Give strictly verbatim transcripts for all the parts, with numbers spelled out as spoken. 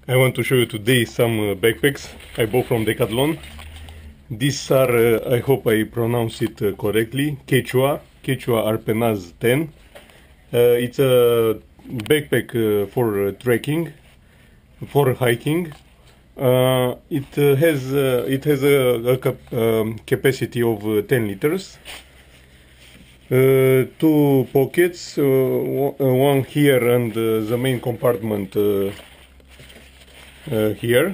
I want to show you today some uh, backpacks I bought from Decathlon. These are, uh, I hope I pronounce it uh, correctly, Quechua, Quechua Arpenaz ten. Uh, it's a backpack uh, for uh, trekking, for hiking. Uh, it uh, has uh, it has a, a cap um, capacity of uh, ten liters. Uh, two pockets, uh, one here and uh, the main compartment uh, uh, here.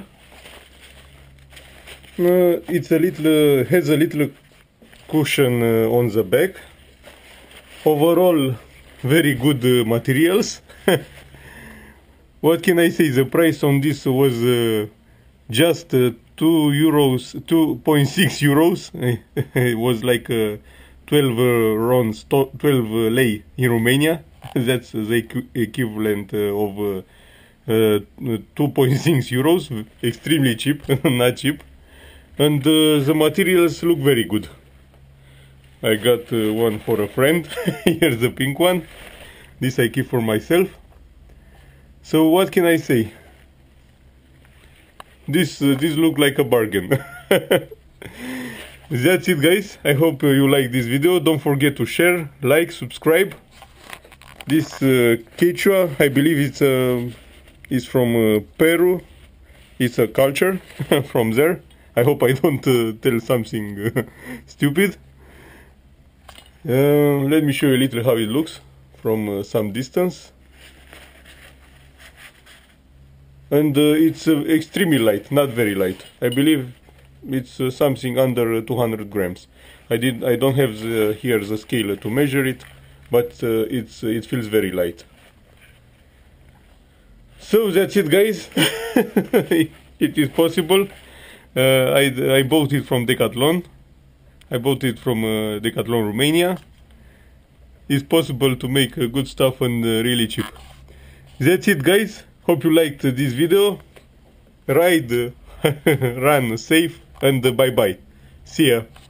Uh, it's a little has a little cushion uh, on the back. Overall, very good uh, materials. What can I say? The price on this was uh, just uh, two euros, two point six euros. It was like uh, twelve uh, rons, twelve uh, lei in Romania. That's the equ equivalent uh, of uh, uh, two point six euros. Extremely cheap, not cheap. And uh, the materials look very good. I got uh, one for a friend. Here's the pink one. This I keep for myself. So what can I say? This uh, this look like a bargain. That's it, guys. I hope uh, you like this video. Don't forget to share, like, subscribe. This uh, Quechua, I believe it's uh, is from uh, Peru. It's a culture from there. I hope I don't uh, tell something uh, stupid. Uh, let me show you a little how it looks from uh, some distance. And uh, it's uh, extremely light, not very light. I believe it's uh, something under uh, two hundred grams. I did. I don't have the, here the scale to measure it, but uh, it's uh, it feels very light. So that's it, guys. It is possible. Uh, I, I bought it from Decathlon. I bought it from uh, Decathlon Romania. It's possible to make uh, good stuff and uh, really cheap. That's it, guys. Hope you liked uh, this video. Ride, uh, run safe, and uh, bye bye. See ya.